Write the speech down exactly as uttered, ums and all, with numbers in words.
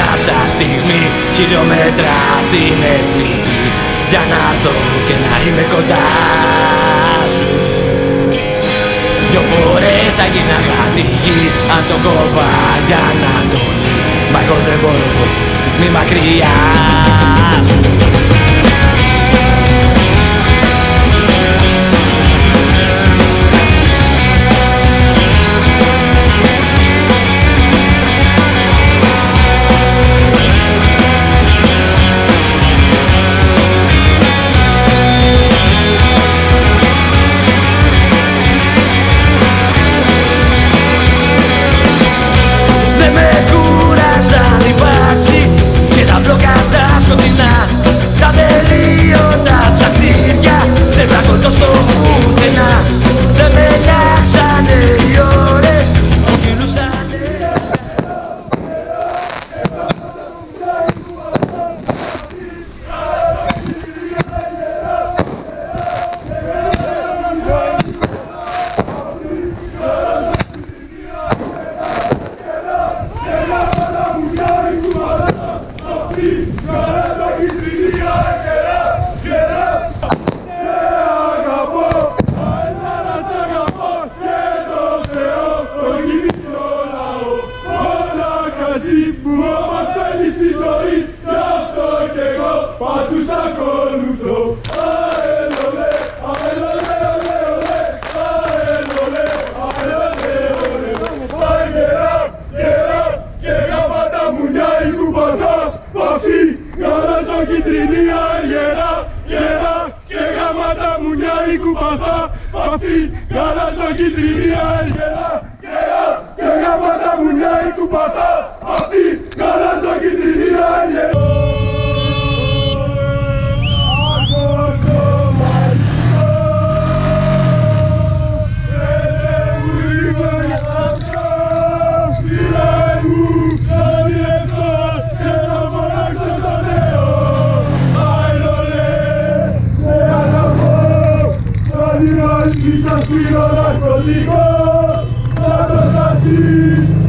πάσα στιγμή χιλιόμετρα στην εθνική, για να έρθω και να είμαι κοντά σου. Δυο φορές θα γίναγα τη γη αν το κόβα για να το δει, μα εγώ δεν μπορώ στιγμή μακριά σου. Τα τελείωτα ψαχτήρια ξεβρακωντώ στο πουθενά. Δεν με αλλάξανε οι ώρες που κυλούσανε. Που όμως θέλεις η ζωή, γι' αυτό κι εγώ παντού σ' ακολουθώ. Αελολέ, αελολέ, ολέ, ολέ, αελολέ, αελολέ, ολέ. Πάει γερά, γερά, και γάμα τα μουνιά η κουμπαθά, παφή, γαλάζο κίτρινη αργερά, γερά, και γάμα τα μουνιά η κουμπαθά, παφή, γαλάζο κίτρινη αργερά, γερά, και γάμα τα μουνιά η κουμπαθά. Αυτή, γαλάζο κίτρινη αργερά. Σας πήρω ναρκωτικό, θα το χάσεις.